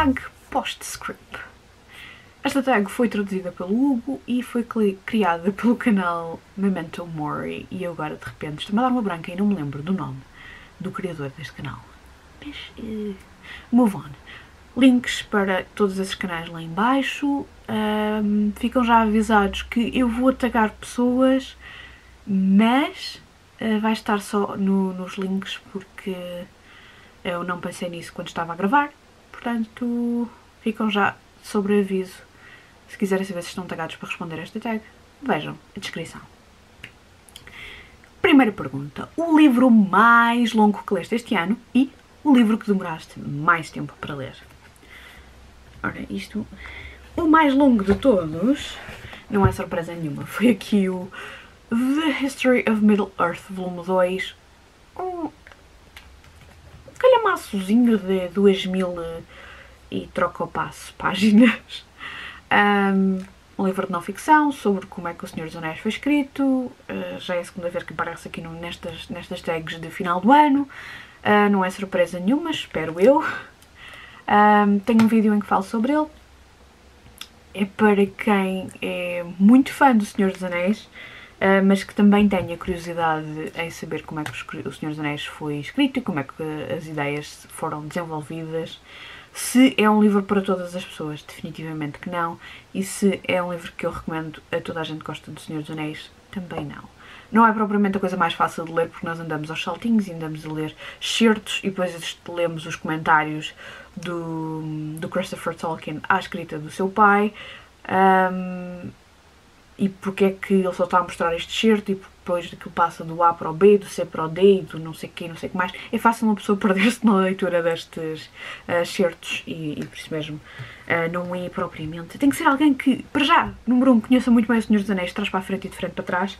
tag Postscript. Esta tag foi traduzida pelo Hugo e foi criada pelo canal Memento Mori e eu agora de repente estou-me a dar uma branca e não me lembro do nome do criador deste canal. Mas, move on. Links para todos esses canais lá em baixo. Ficam já avisados que eu vou tagar pessoas, mas vai estar só nos links porque eu não pensei nisso quando estava a gravar. Portanto, ficam já sobre aviso. Se quiserem saber se estão tagados para responder a esta tag, vejam a descrição. Primeira pergunta. O livro mais longo que leste este ano e o livro que demoraste mais tempo para ler? Ora, isto... O mais longo de todos, não é surpresa nenhuma, foi aqui o The History of Middle-earth, volume 2. Um calhamaçozinho de 2000 e troca o passo páginas. Um livro de não ficção sobre como é que o Senhor dos Anéis foi escrito. Já é a segunda vez que aparece aqui nestas tags de final do ano. Não é surpresa nenhuma, espero eu. Tenho um vídeo em que falo sobre ele. É para quem é muito fã do Senhor dos Anéis, mas que também tenha curiosidade em saber como é que o Senhor dos Anéis foi escrito e como é que as ideias foram desenvolvidas. Se é um livro para todas as pessoas, definitivamente que não. E se é um livro que eu recomendo a toda a gente que gosta do Senhor dos Anéis, também não. Não é propriamente a coisa mais fácil de ler, porque nós andamos aos saltinhos e andamos a ler excertos e depois lemos os comentários do Christopher Tolkien à escrita do seu pai. E porque é que ele só está a mostrar este excerto e depois aquilo passa do A para o B, do C para o D e do não sei o que, não sei o que mais. É fácil uma pessoa perder-se na leitura destes excertos e por isso mesmo não é propriamente... Tem que ser alguém que, para já, número 1, conheça muito bem o Senhor dos Anéis, de trás para a frente e de frente para trás.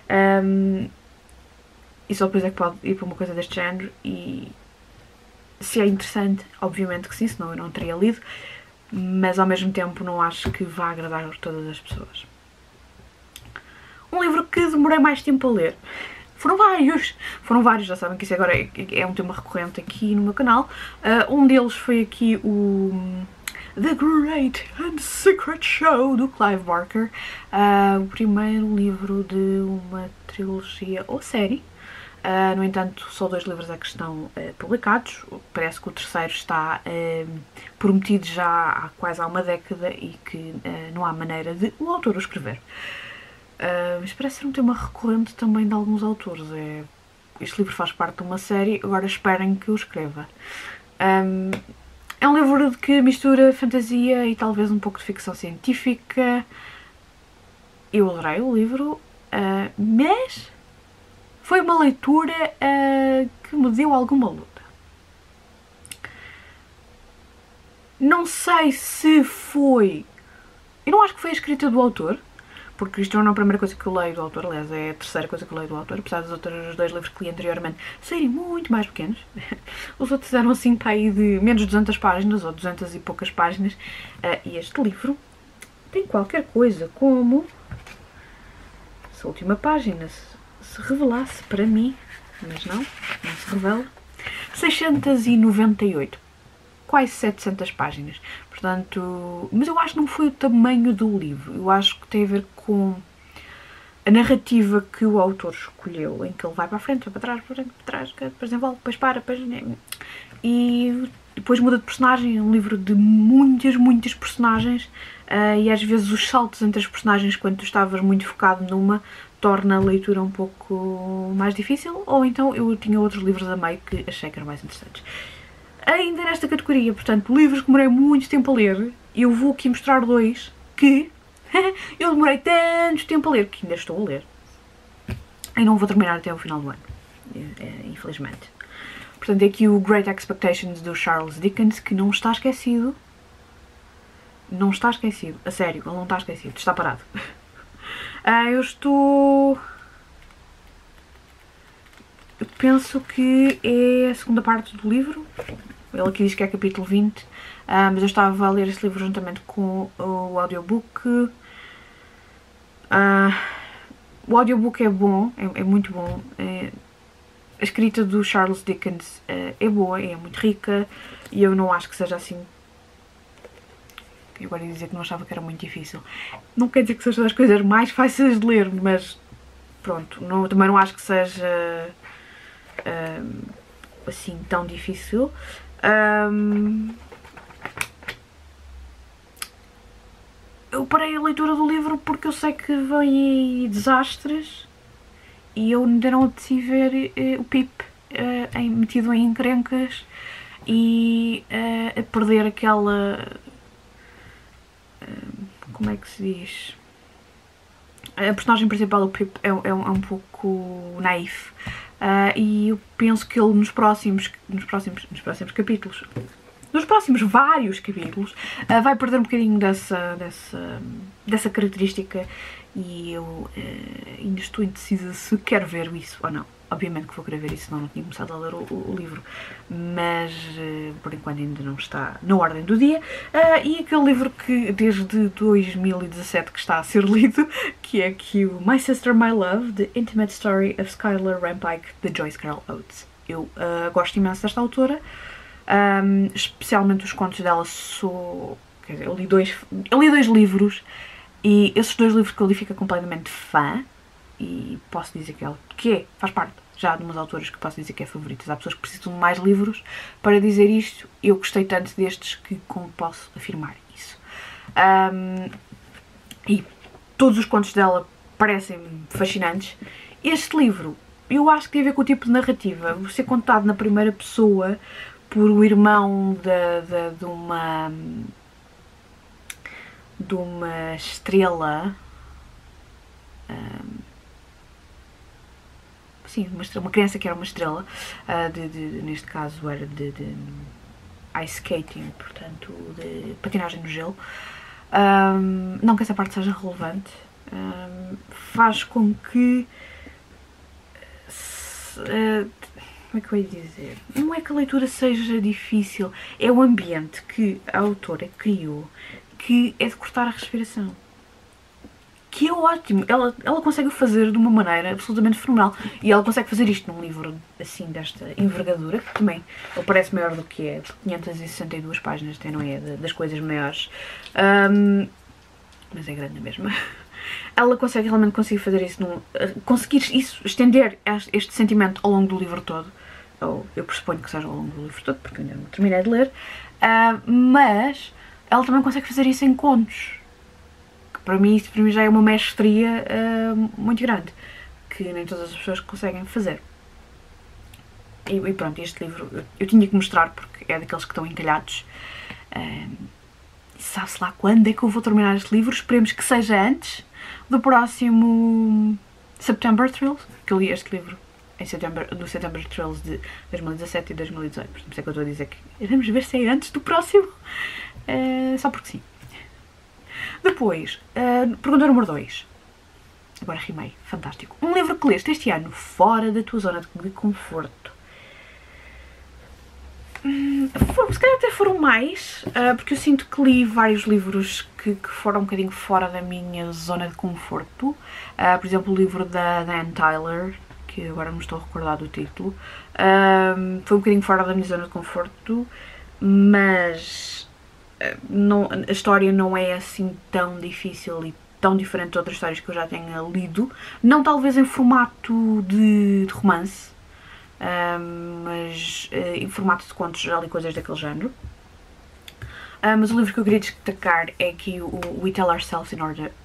E só depois é que pode ir para uma coisa deste género e se é interessante, obviamente que sim, senão eu não teria lido, mas ao mesmo tempo não acho que vá agradar a todas as pessoas. Um livro que demorei mais tempo a ler. Foram vários, já sabem que isso agora é um tema recorrente aqui no meu canal. Um deles foi aqui o The Great and Secret Show, do Clive Barker. O primeiro livro de uma trilogia ou série. No entanto, só 2 livros é que estão publicados. Parece que o terceiro está prometido já há quase uma década e que não há maneira de o autor o escrever. Mas parece ser um tema recorrente também de alguns autores. Este livro faz parte de uma série, agora esperem que o escreva. É um livro que mistura fantasia e talvez um pouco de ficção científica. Eu adorei o livro, mas foi uma leitura que me deu alguma luta. Não sei se foi... Eu não acho que foi a escrita do autor, porque isto não é a primeira coisa que eu leio do autor, aliás, é a terceira coisa que eu leio do autor, apesar dos outros 2 livros que li anteriormente serem muito mais pequenos. Os outros eram assim para aí de menos de 200 páginas, ou 200 e poucas páginas, e este livro tem qualquer coisa como... Se a última página se revelasse para mim, mas não se revela, 698. Quase 700 páginas. Portanto, mas eu acho que não foi o tamanho do livro. Eu acho que tem a ver com a narrativa que o autor escolheu, em que ele vai para a frente, vai para trás, para trás, depois desenvolve, depois para, depois... E depois muda de personagem. É um livro de muitas personagens e às vezes os saltos entre as personagens, quando tu estavas muito focado numa, torna a leitura um pouco mais difícil, ou então eu tinha outros livros a meio que achei que eram mais interessantes. Ainda nesta categoria, portanto, livros que demorei muito tempo a ler, eu vou aqui mostrar 2 que eu demorei tanto tempo a ler, que ainda estou a ler. E não vou terminar até o final do ano, infelizmente. Portanto, é aqui o Great Expectations do Charles Dickens, que não está esquecido. Não está esquecido, a sério, ele não está esquecido, está parado. Eu penso que é a segunda parte do livro. Ele aqui diz que é capítulo 20, mas eu estava a ler esse livro juntamente com o audiobook. O audiobook é bom, é muito bom. A escrita do Charles Dickens é boa, é muito rica e eu não acho que seja assim Eu agora ia dizer que não achava que era muito difícil. Não quer dizer que seja das coisas mais fáceis de ler, mas pronto, também não acho que seja assim tão difícil. Eu parei a leitura do livro porque eu sei que vem aí desastres e eu ainda não apeteci ver o Pip metido em encrencas e a perder aquela... como é que se diz? A personagem principal, o Pip, é um pouco naif e eu penso que ele nos próximos capítulos, nos próximos vários capítulos, vai perder um bocadinho dessa característica e eu ainda estou indecisa se quero ver isso ou não. Obviamente que vou querer ver isso, senão não tinha começado a ler o livro, mas por enquanto ainda não está na ordem do dia. E aquele livro que desde 2017 que está a ser lido, que é aqui o My Sister, My Love, The Intimate Story of Skylar Rampike, de Joyce Carol Oates. Eu gosto imenso desta autora, especialmente os contos dela. Quer dizer, eu li dois livros e esses dois livros que eu li fico completamente fã e posso dizer que faz parte já de umas autoras que posso dizer que é favoritas. Há pessoas que precisam de mais livros para dizer isto. Eu gostei tanto destes que como posso afirmar isso. E todos os contos dela parecem fascinantes. Este livro, eu acho que tem a ver com o tipo de narrativa. Vou ser contado na primeira pessoa por o irmão de uma estrela. Sim, uma criança que era uma estrela, neste caso era de ice skating, portanto de patinagem no gelo. Não que essa parte seja relevante, faz com que, como é que eu ia dizer, não é que a leitura seja difícil, é o ambiente que a autora criou, que é de cortar a respiração. Que é ótimo, ela consegue fazer de uma maneira absolutamente fenomenal. E ela consegue fazer isto num livro assim desta envergadura, que também ele parece maior do que é, de 562 páginas, até não é das coisas maiores, mas é grande mesmo. Ela consegue realmente fazer isso, estender este sentimento ao longo do livro todo, ou eu pressuponho que seja ao longo do livro todo, porque eu ainda não terminei de ler, mas ela também consegue fazer isso em contos. Para mim já é uma mestria muito grande, que nem todas as pessoas conseguem fazer. E pronto, este livro eu tinha que mostrar porque é daqueles que estão encalhados. Sabe-se lá quando é que eu vou terminar este livro? Esperemos que seja antes do próximo September Thrills, que eu li este livro do September Thrills de 2017 e 2018. Por isso é que eu estou a dizer que vamos ver se é antes do próximo, só porque sim. Depois, pergunta número 2. Agora rimei, fantástico. Um livro que leste este ano fora da tua zona de conforto. Se calhar até foram mais, porque eu sinto que li vários livros que foram um bocadinho fora da minha zona de conforto. Por exemplo, o livro da Anne Tyler, que agora não me estou a recordar do título. Foi um bocadinho fora da minha zona de conforto, mas a história não é assim tão difícil e tão diferente de outras histórias que eu já tenha lido. Não talvez em formato de romance, mas em formato de contos, já li coisas daquele género. Mas o livro que eu queria destacar é aqui o We Tell Ourselves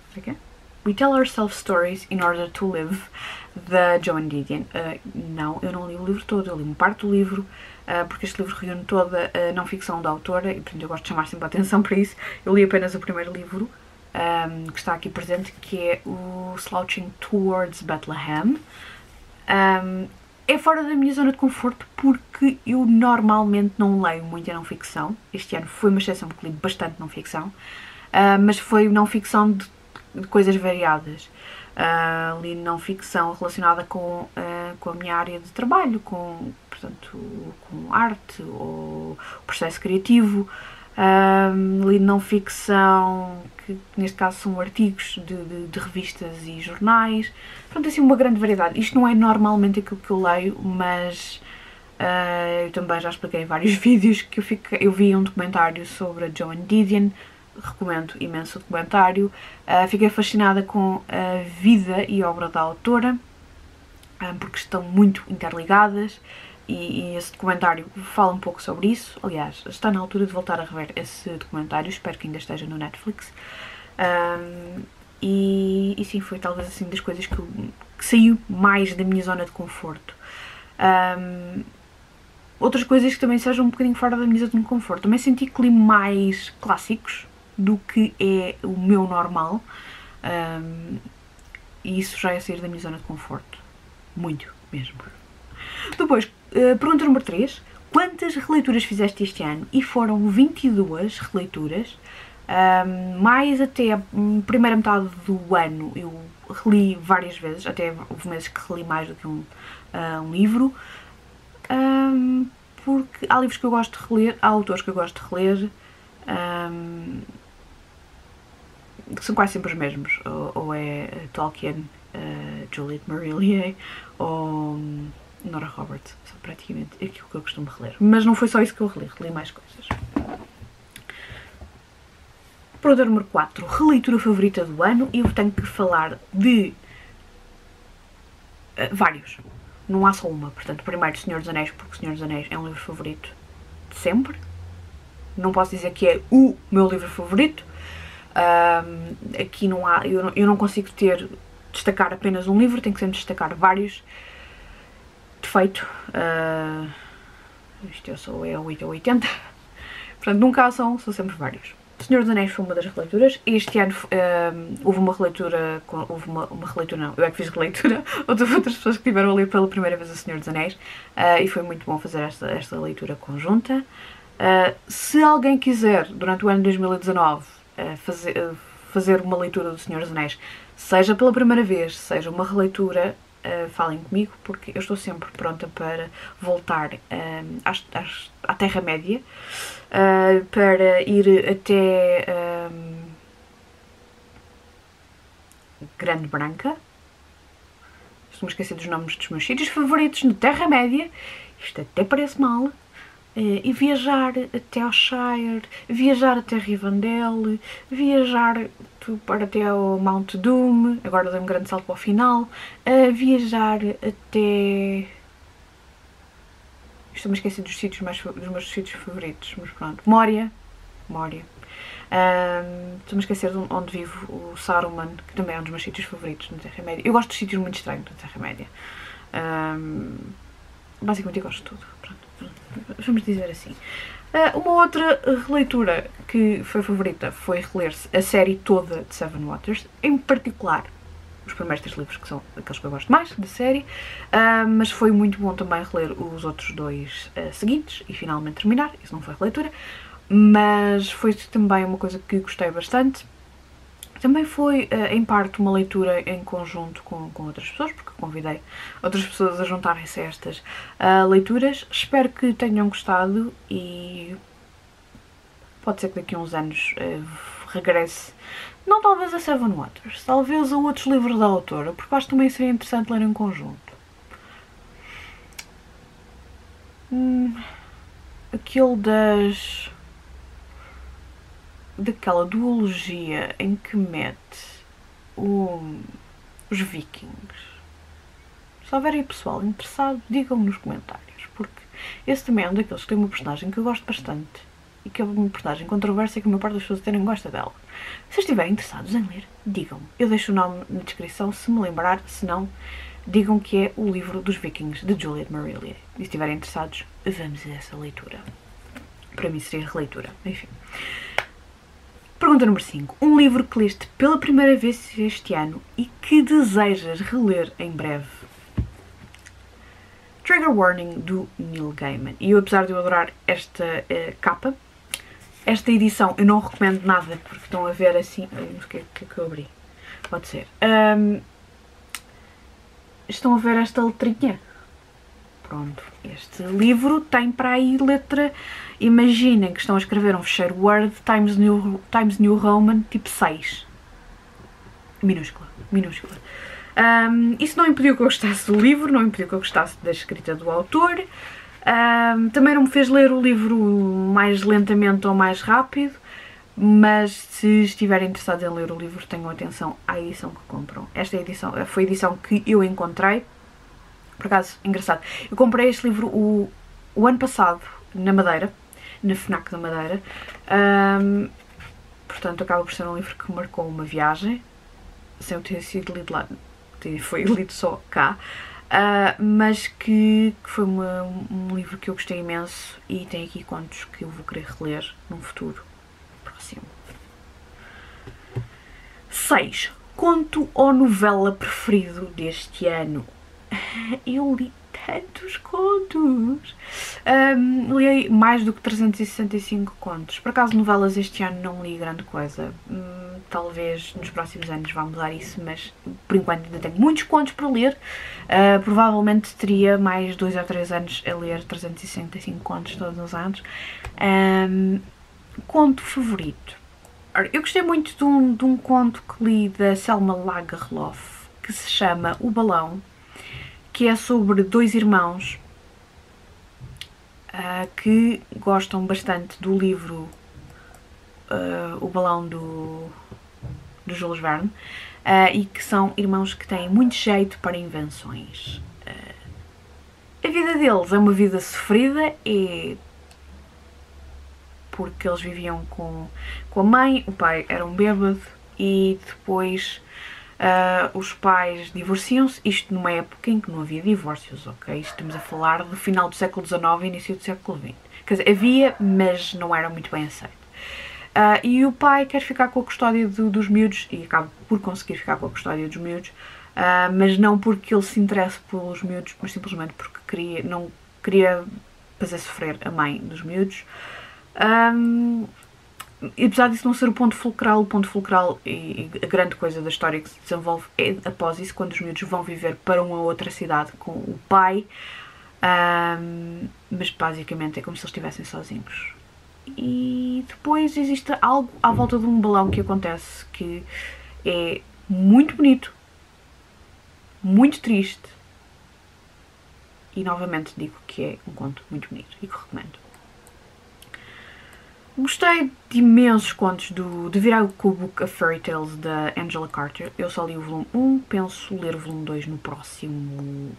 Stories in Order to Live, da Joan Didion. Não, eu não li o livro todo, eu li uma parte do livro, porque este livro reúne toda a não-ficção da autora e, portanto, eu gosto de chamar sempre a atenção para isso. Eu li apenas o primeiro livro, que está aqui presente, que é o Slouching Towards Bethlehem. É fora da minha zona de conforto porque eu normalmente não leio muita não-ficção. Este ano foi uma exceção porque li bastante não-ficção, mas foi não-ficção de coisas variadas. Li não-ficção relacionada com a minha área de trabalho, portanto, com arte ou processo criativo. Li não-ficção, que neste caso são artigos de revistas e jornais. Pronto, assim, uma grande variedade. Isto não é normalmente aquilo que eu leio, mas eu também já expliquei em vários vídeos que eu vi um documentário sobre a Joan Didion, recomendo imenso o documentário. Fiquei fascinada com a vida e obra da autora, porque estão muito interligadas e esse documentário fala um pouco sobre isso. Aliás, está na altura de voltar a rever esse documentário, espero que ainda esteja no Netflix. E sim, foi talvez assim das coisas que saiu mais da minha zona de conforto. Outras coisas que também sejam um bocadinho fora da minha zona de conforto. Também senti que li mais clássicos do que é o meu normal. E isso já é sair da minha zona de conforto. Muito mesmo. Depois, pergunta número 3. Quantas releituras fizeste este ano? E foram 22 releituras. Mais até a primeira metade do ano eu reli várias vezes. Até houve meses que reli mais do que um livro. Porque há livros que eu gosto de reler, há autores que eu gosto de reler, que são quase sempre os mesmos, ou é Tolkien, Juliet Marillier, ou Nora Roberts, são praticamente aquilo que eu costumo reler. Mas não foi só isso que eu reli mais coisas. Pergunta número 4, releitura favorita do ano, e eu tenho que falar de vários. Não há só uma, portanto, primeiro Senhor dos Anéis, porque Senhor dos Anéis é um livro favorito de sempre. Não posso dizer que é o meu livro favorito. Aqui não há, eu não consigo destacar apenas um livro, tenho que sempre destacar vários. Defeito. Isto eu sou 8 ou 80. Portanto, nunca há são sempre vários. Senhor dos Anéis foi uma das releituras. Este ano houve uma releitura, uma releitura não, eu é que fiz releitura, outras pessoas que estiveram a ler pela primeira vez o Senhor dos Anéis, e foi muito bom fazer esta leitura conjunta. Se alguém quiser, durante o ano de 2019, fazer uma leitura do Senhor dos Anéis, seja pela primeira vez, seja uma releitura, falem comigo, porque eu estou sempre pronta para voltar à Terra-média, para ir até Grande Branca. Estou-me a esquecer dos nomes dos meus sítios favoritos na Terra-média, isto até parece mal, e viajar até ao Shire, viajar até Rivendell, viajar para até ao Mount Doom, agora dei um grande salto para o final, viajar até... Estou-me a esquecer dos meus sítios favoritos, mas pronto, Moria. Estou-me a esquecer de onde vive o Saruman, que também é um dos meus sítios favoritos na Terra-média. Eu gosto de sítios muito estranhos na Terra-média. Basicamente eu gosto de tudo. Pronto, vamos dizer assim. Uma outra releitura que foi favorita foi reler-se a série toda de Seven Waters, em particular os primeiros 3 livros, que são aqueles que eu gosto mais da série, mas foi muito bom também reler os outros 2 seguintes e finalmente terminar. Isso não foi releitura, mas foi também uma coisa que gostei bastante. Também foi, em parte, uma leitura em conjunto com outras pessoas, porque convidei outras pessoas a juntarem-se a estas leituras. Espero que tenham gostado e pode ser que daqui a uns anos regresse, não talvez a Seven Waters, talvez a outros livros da autora, porque acho que também seria interessante ler em conjunto. Aquele daquela duologia em que mete os vikings. Se houver aí pessoal interessado, digam-me nos comentários, porque esse também é um daqueles que tem uma personagem que eu gosto bastante e que é uma personagem controversa e que a maior parte das pessoas até nem gosta dela. Se estiverem interessados em ler, digam-me. Eu deixo o nome na descrição, se me lembrar, se não, digam que é o livro dos vikings, de Juliet Marillier. E se estiverem interessados, vamos a essa leitura. Para mim seria releitura, enfim. Pergunta número 5. Um livro que leste pela primeira vez este ano e que desejas reler em breve? Trigger Warning, do Neil Gaiman. E eu, apesar de eu adorar esta capa, esta edição eu não recomendo nada, porque estão a ver assim... Não sei o que é que eu abri. Pode ser. Estão a ver esta letrinha? Pronto. Este livro tem para aí letra... Imaginem que estão a escrever um fecheiro Word Times New Roman tipo 6. Minúscula. Isso não impediu que eu gostasse do livro, não impediu que eu gostasse da escrita do autor. Também não me fez ler o livro mais lentamente ou mais rápido, mas se estiverem interessados em ler o livro, tenham atenção à edição que compram. Esta edição foi a edição que eu encontrei, por acaso, engraçado. Eu comprei este livro o ano passado, na Madeira, na FNAC da Madeira, portanto acaba por ser um livro que marcou uma viagem, sem eu ter sido lido lá, foi lido só cá, mas que foi um livro que eu gostei imenso e tem aqui contos que eu vou querer reler num futuro próximo. 6. Conto ou novela preferido deste ano? Eu li tantos contos! Li mais do que 365 contos. Por acaso, novelas este ano não li grande coisa. Talvez nos próximos anos vá mudar isso, mas por enquanto ainda tenho muitos contos para ler. Provavelmente teria mais 2 ou 3 anos a ler 365 contos todos os anos. Conto favorito. Eu gostei muito de um conto que li da Selma Lagerlöf, que se chama O Balão, que é sobre 2 irmãos que gostam bastante do livro O Balão do Jules Verne, e que são irmãos que têm muito jeito para invenções. A vida deles é uma vida sofrida, porque eles viviam com a mãe, o pai era um bêbado e depois os pais divorciam-se, isto numa época em que não havia divórcios, ok? Estamos a falar do final do século XIX e início do século XX. Quer dizer, havia, mas não era muito bem aceito. E o pai quer ficar com a custódia dos miúdos e acaba por conseguir ficar com a custódia dos miúdos, mas não porque ele se interesse pelos miúdos, mas simplesmente porque não queria fazer sofrer a mãe dos miúdos. E apesar disso não ser o ponto fulcral e a grande coisa da história que se desenvolve é após isso, quando os miúdos vão viver para uma outra cidade com o pai, mas basicamente é como se eles estivessem sozinhos. E depois existe algo à volta de um balão que acontece que é muito bonito, muito triste e novamente digo que é um conto muito bonito e que recomendo. Gostei de imensos contos de virar com o Book of Fairy Tales da Angela Carter. Eu só li o volume 1, penso ler o volume 2 no próximo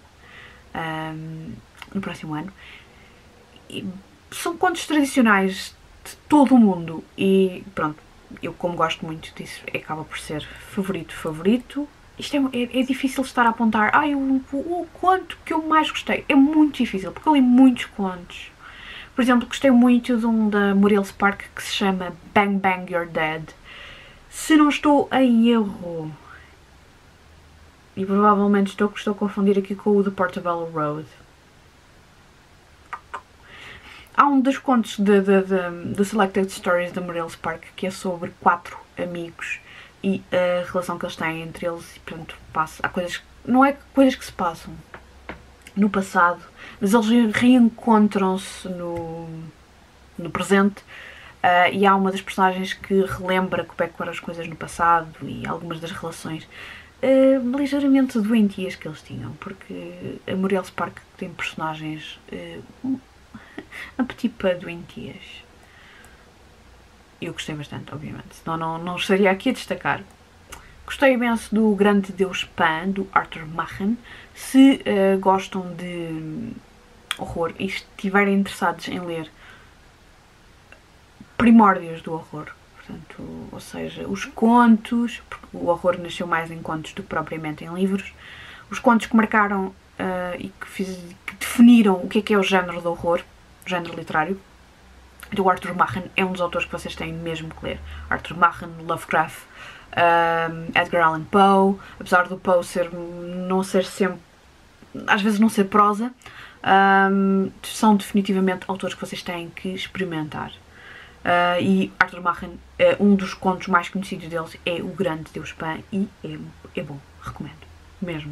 ano. E são contos tradicionais de todo o mundo e pronto, eu como gosto muito disso, acaba por ser favorito. Isto é difícil estar a apontar, o conto que eu mais gostei. É muito difícil, porque eu li muitos contos. Por exemplo, gostei muito de um da Muriel Spark que se chama Bang Bang You're Dead. Se não estou em erro, e provavelmente estou a confundir aqui com o The Portobello Road. Há um dos contos do Selected Stories da Muriel Spark que é sobre 4 amigos e a relação que eles têm entre eles e, portanto, há coisas, não é coisas que se passam no passado, mas eles reencontram-se no presente, e há uma das personagens que relembra como é que eram as coisas no passado e algumas das relações ligeiramente doentias que eles tinham, porque a Muriel Spark tem personagens um petit peu doentias. Eu gostei bastante, obviamente, senão não estaria aqui a destacar. Gostei imenso do Grande Deus Pan, do Arthur Machen. Se gostam de horror e estiverem interessados em ler primórdios do horror, portanto, ou seja, os contos, porque o horror nasceu mais em contos do que propriamente em livros, os contos que marcaram e que definiram o que é o género do horror, o género literário, do Arthur Machen, é um dos autores que vocês têm mesmo que ler. Arthur Machen, Lovecraft, Edgar Allan Poe, apesar do Poe não ser sempre, às vezes não ser prosa, são definitivamente autores que vocês têm que experimentar. E Arthur Machen, um dos contos mais conhecidos deles é O Grande Deus Pan e é bom, recomendo, mesmo.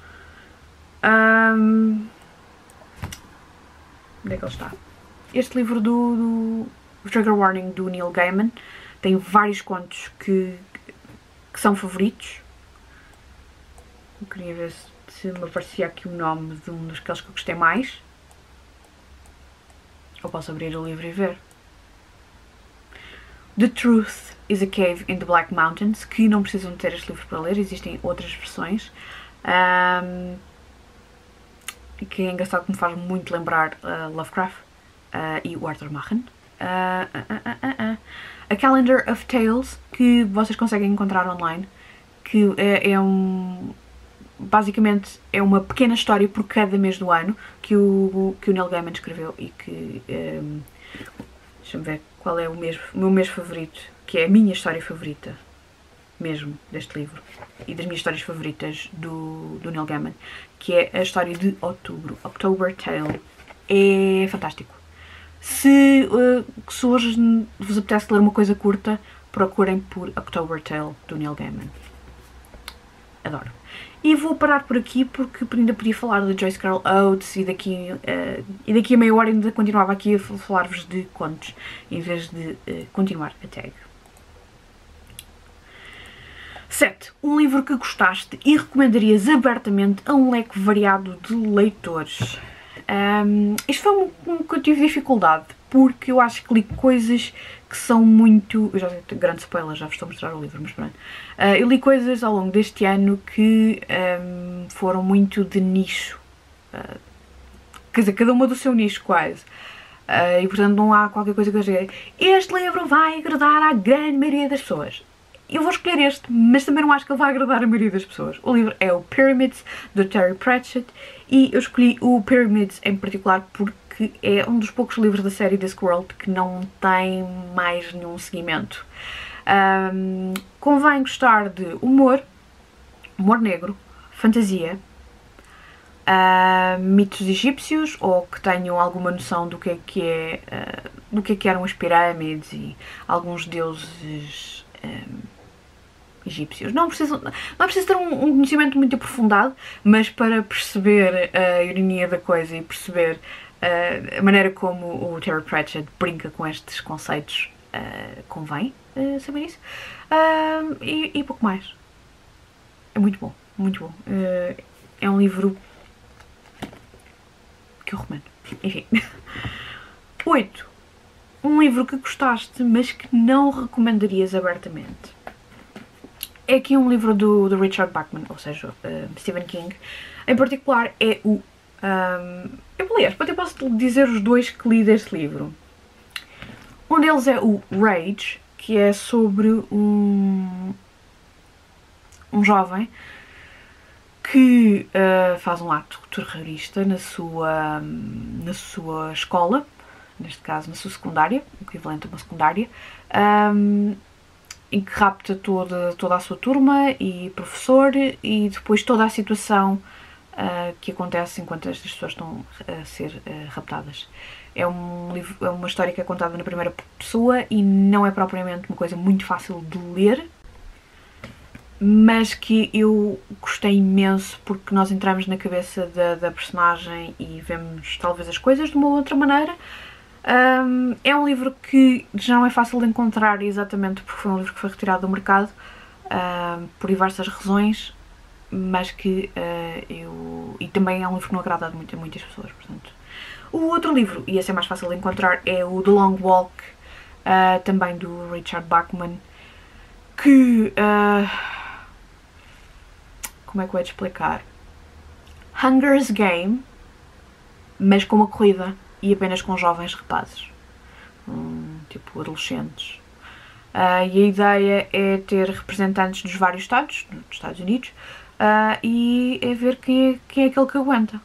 Onde é que ele está? Este livro do Trigger Warning do Neil Gaiman tem vários contos que são favoritos. Eu queria ver se me aparecia aqui o nome de um dos que eu gostei mais. Ou posso abrir o livro e ver. The Truth is a Cave in the Black Mountains, que não precisam de ter este livro para ler, existem outras versões. Que é engraçado, que me faz muito lembrar Lovecraft e o Arthur Machen. A Calendar of Tales, que vocês conseguem encontrar online, que basicamente é uma pequena história por cada mês do ano que o Neil Gaiman escreveu e que deixa-me ver qual é o meu mês favorito, que é a minha história favorita mesmo deste livro e das minhas histórias favoritas do Neil Gaiman, que é a história de outubro, October Tale. É fantástico. Se hoje vos apetece ler uma coisa curta, procurem por October Tale do Neil Gaiman. Adoro. E vou parar por aqui porque ainda podia falar de Joyce Carol Oates e daqui a meia hora ainda continuava aqui a falar-vos de contos em vez de continuar a tag. 7. Um livro que gostaste e recomendarias abertamente a um leque variado de leitores. Isto foi um que eu tive dificuldade, porque eu acho que li coisas que são muito... Eu já tenho grande spoiler, já vos estou a mostrar o livro, mas pronto. Eu li coisas ao longo deste ano que foram muito de nicho. Quer dizer, cada uma do seu nicho quase. E portanto não há qualquer coisa que eu diga, este livro vai agradar à grande maioria das pessoas. Eu vou escolher este, mas também não acho que ele vai agradar a maioria das pessoas. O livro é o Pyramids, do Terry Pratchett, e eu escolhi o Pyramids em particular porque é um dos poucos livros da série Discworld que não tem mais nenhum seguimento. Convém gostar de humor negro, fantasia, mitos egípcios, ou que tenham alguma noção do que eram as pirâmides e alguns deuses egípcios. Não precisa ter um conhecimento muito aprofundado, mas para perceber a ironia da coisa e perceber a maneira como o Terry Pratchett brinca com estes conceitos, convém saber isso. E pouco mais. É muito bom, muito bom. É um livro que eu recomendo. Enfim. 8. Um livro que gostaste, mas que não recomendarias abertamente. É aqui um livro do Richard Bachman, ou seja, Stephen King. Em particular é o... aliás, eu posso dizer os dois que li deste livro. Um deles é o Rage, que é sobre um jovem que faz um ato terrorista na sua escola, neste caso na sua secundária, o equivalente a uma secundária, em que rapta toda a sua turma e professor, e depois toda a situação que acontece enquanto estas pessoas estão a ser raptadas. É uma história que é contada na primeira pessoa e não é propriamente uma coisa muito fácil de ler, mas que eu gostei imenso porque nós entramos na cabeça da personagem e vemos talvez as coisas de uma outra maneira. É um livro que já não é fácil de encontrar, exatamente porque foi um livro que foi retirado do mercado por diversas razões, mas que e também é um livro que não agrada a muitas pessoas, portanto. O outro livro, e esse é mais fácil de encontrar, é o The Long Walk, também do Richard Bachman, que... como é que eu ia te explicar? Hunger's Game, mas com uma corrida e apenas com jovens rapazes, tipo adolescentes. E a ideia é ter representantes dos vários estados, dos Estados Unidos, e é ver quem é aquele que aguenta.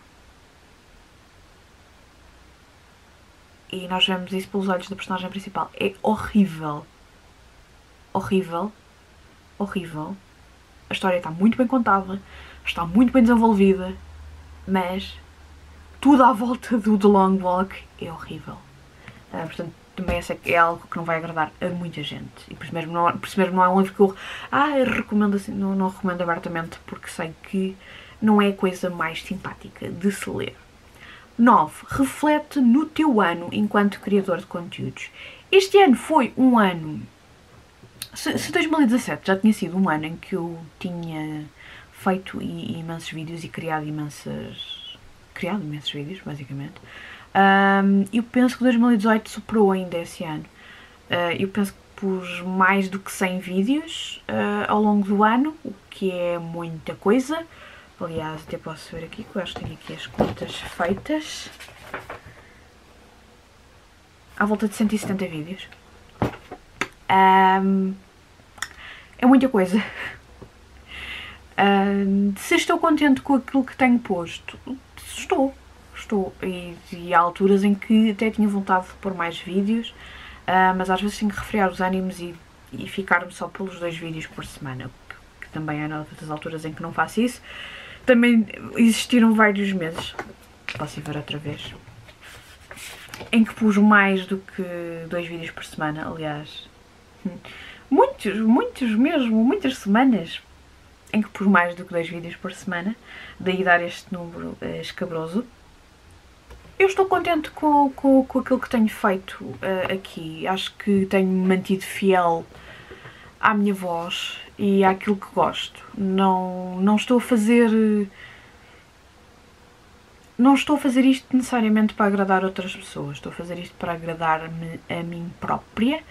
E nós vemos isso pelos olhos da personagem principal. É horrível. Horrível. Horrível. A história está muito bem contada, está muito bem desenvolvida, mas tudo à volta do The Long Walk é horrível. Portanto, também essa é algo que não vai agradar a muita gente. E por isso mesmo não é um livro que eu recomendo assim, não recomendo abertamente, porque sei que não é a coisa mais simpática de se ler. 9. Reflete no teu ano enquanto criador de conteúdos. Este ano foi um ano... Se 2017 já tinha sido um ano em que eu tinha feito imensos vídeos e criado imensos vídeos, basicamente, eu penso que 2018 superou ainda esse ano. Eu penso pus mais do que 100 vídeos ao longo do ano, o que é muita coisa. Aliás, até posso ver aqui, que eu acho que tenho aqui as contas feitas. À volta de 170 vídeos. É muita coisa. Se estou contente com aquilo que tenho posto, estou. E há alturas em que até tinha vontade de pôr mais vídeos, mas às vezes tenho que refriar os ânimos e ficar-me só pelos 2 vídeos por semana, que também é das alturas em que não faço isso. Também existiram vários meses, posso ir ver outra vez, em que pus mais do que 2 vídeos por semana, aliás, muitas semanas em que pus mais do que 2 vídeos por semana, daí dar este número escabroso. Eu estou contente com aquilo que tenho feito aqui. Acho que tenho-me mantido fiel à minha voz e àquilo que gosto. Não estou a fazer... Não estou a fazer isto necessariamente para agradar outras pessoas. Estou a fazer isto para agradar-me a mim própria,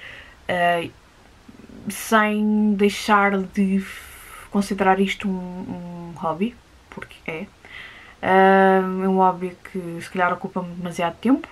sem deixar de considerar isto um hobby, porque é. É um hobby que se calhar ocupa-me demasiado tempo,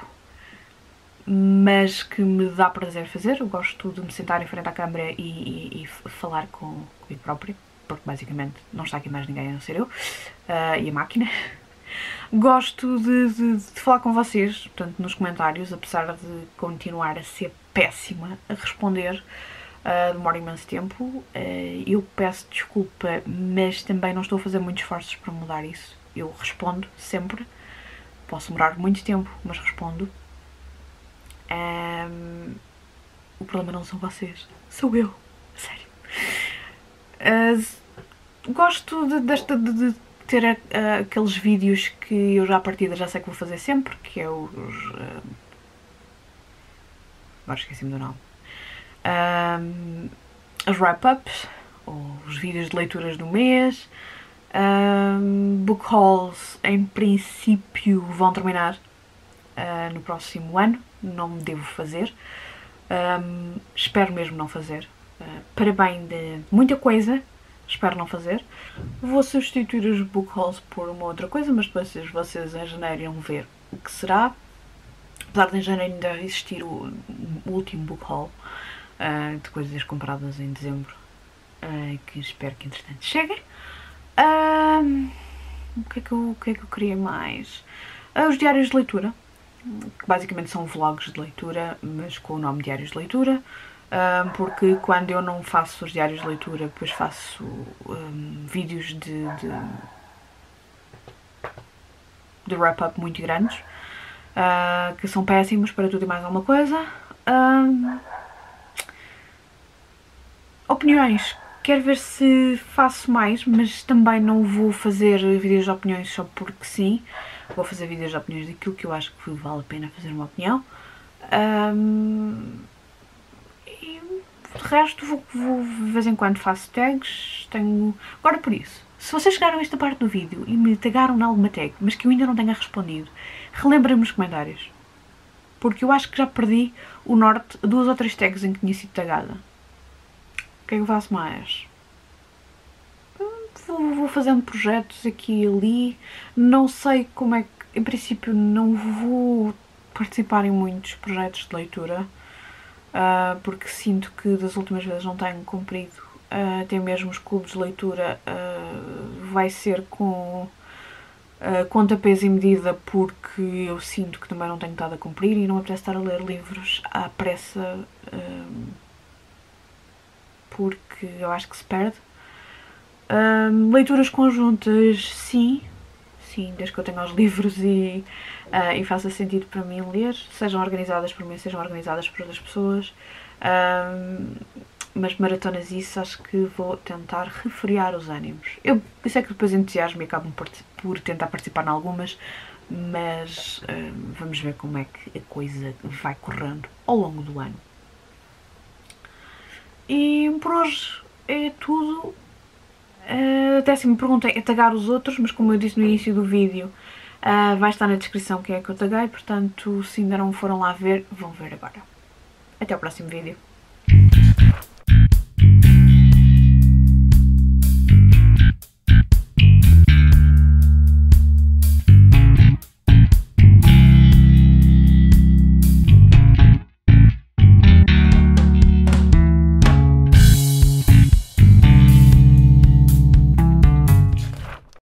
mas que me dá prazer fazer. Eu gosto de me sentar em frente à câmera e falar comigo própria, porque basicamente não está aqui mais ninguém a não ser eu e a máquina. Gosto de falar com vocês, portanto, nos comentários, apesar de continuar a ser péssima a responder. Demora imenso tempo. Eu peço desculpa, mas também não estou a fazer muitos esforços para mudar isso. Eu respondo sempre. Posso demorar muito tempo, mas respondo. O problema não são vocês, sou eu. Sério. Gosto de ter aqueles vídeos que eu já à partida já sei que vou fazer sempre, que é os... agora esqueci-me do nome. As wrap-ups, ou os vídeos de leituras do mês. Book hauls, em princípio, vão terminar no próximo ano. Não me devo fazer. Espero mesmo não fazer. Para bem de muita coisa, espero não fazer. Vou substituir os book hauls por uma outra coisa, mas depois vocês em janeiro irão ver o que será. Apesar de em janeiro ainda existir o último book haul de coisas compradas em dezembro, que espero que entretanto cheguem. O que é que eu queria mais? Os diários de leitura, que basicamente são vlogs de leitura, mas com o nome Diários de Leitura, porque quando eu não faço os diários de leitura, depois faço vídeos de wrap-up muito grandes, que são péssimos para tudo e mais alguma coisa. Opiniões. Quero ver se faço mais, mas também não vou fazer vídeos de opiniões só porque sim. Vou fazer vídeos de opiniões daquilo que eu acho que vale a pena fazer uma opinião. E de resto de vez em quando faço tags. Agora por isso, se vocês chegaram a esta parte do vídeo e me tagaram em alguma tag, mas que eu ainda não tenha respondido, relembrem-me nos comentários. Porque eu acho que já perdi o norte a 2 ou 3 tags em que tinha sido tagada. O que é que eu faço mais? Vou fazendo projetos aqui e ali. Não sei como é que... Em princípio não vou participar em muitos projetos de leitura, porque sinto que das últimas vezes não tenho cumprido. Até mesmo os clubes de leitura vai ser com conta, peso e medida, porque eu sinto que também não tenho estado a cumprir e não me apetece estar a ler livros à pressa, porque eu acho que se perde. Leituras conjuntas, sim, desde que eu tenha os livros e faça sentido para mim ler, sejam organizadas por mim, sejam organizadas por outras pessoas. Mas maratonas isso, acho que vou tentar refriar os ânimos. Eu sei que depois entusiasmo e acabo por tentar participar em algumas, mas vamos ver como é que a coisa vai correndo ao longo do ano. E por hoje é tudo. Até se me perguntem é tagar os outros, mas como eu disse no início do vídeo, vai estar na descrição quem é que eu taguei, portanto se ainda não foram lá ver, vão ver agora. Até ao próximo vídeo.